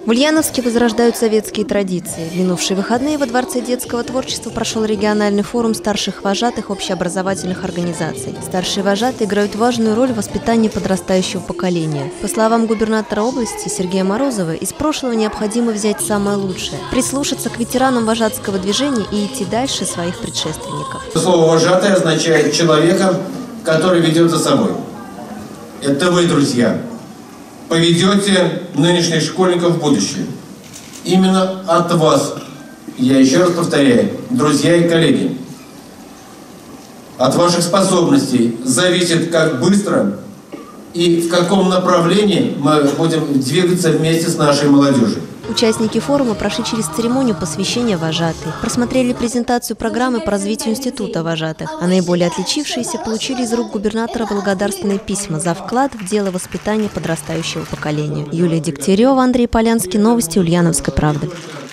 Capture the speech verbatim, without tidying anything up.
В Ульяновске возрождают советские традиции. В минувшие выходные во Дворце детского творчества прошел региональный форум старших вожатых общеобразовательных организаций. Старшие вожатые играют важную роль в воспитании подрастающего поколения. По словам губернатора области Сергея Морозова, из прошлого необходимо взять самое лучшее, прислушаться к ветеранам вожатского движения и идти дальше своих предшественников. Слово «вожатый» означает человека, который ведет за собой. Это вы, друзья, поведете нынешних школьников в будущее. Именно от вас, я еще раз повторяю, друзья и коллеги, от ваших способностей зависит, как быстро и в каком направлении мы будем двигаться вместе с нашей молодежью. Участники форума прошли через церемонию посвящения вожатой, просмотрели презентацию программы по развитию института вожатых, а наиболее отличившиеся получили из рук губернатора благодарственные письма за вклад в дело воспитания подрастающего поколения. Юлия Дегтярева, Андрей Полянский, новости Ульяновской правды.